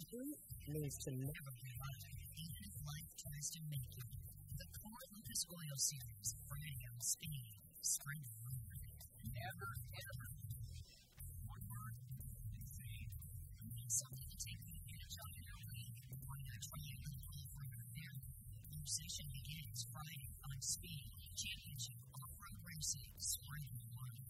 Victory means to never give up. Even if life tries to make you. The CORR Lucas Oil Series, Friday on speed, spring forward. Never, ever. One word, save. Something to take advantage of in your week. Why not try a new goal for your family? Your session begins Friday on speed, championship off-road racing, spring forward.